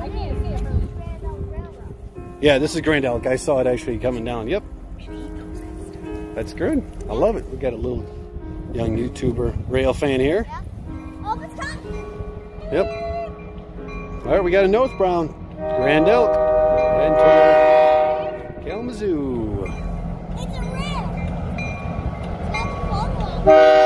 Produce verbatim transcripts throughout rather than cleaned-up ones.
I can't see it really. Yeah, this is Grand Elk. I saw it actually coming down. Yep. That's good. I love it. We got a little young YouTuber rail fan here. Yeah. Oh, it's coming. Yep. All right, we got a North Brown. Grand Elk. And Kalamazoo. It's a rail. It's got the photo.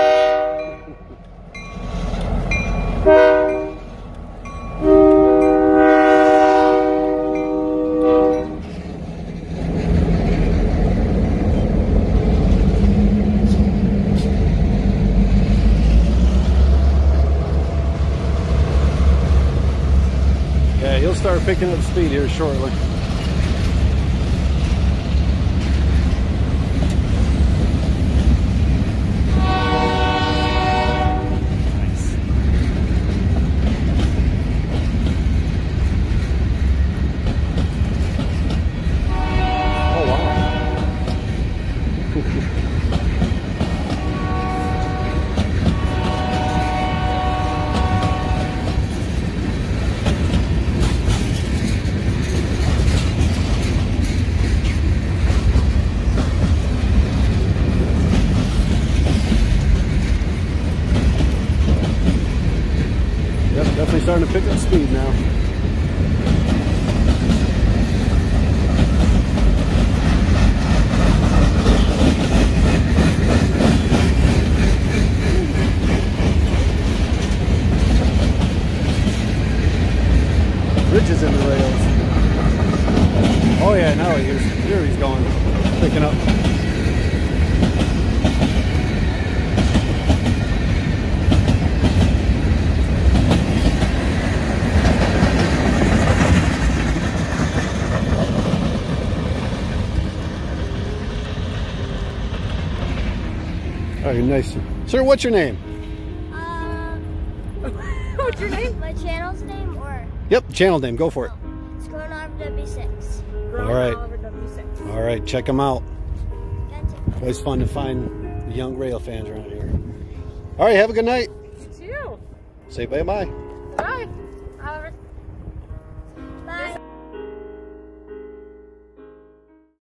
Yeah, he'll start picking up speed here shortly. Yep, definitely starting to pick up speed now. Ridges in the rails. Oh yeah, now he's here he's going, picking up. Oh, you're nice. Sir, what's your name? Um, what's your name? My channel's name or? Yep, channel name. Go for it. Oh, Schoolcraft W six. All right. All right, check them out. Gotcha. Always fun to find the young rail fans around here. All right, have a good night. You too. Say bye-bye.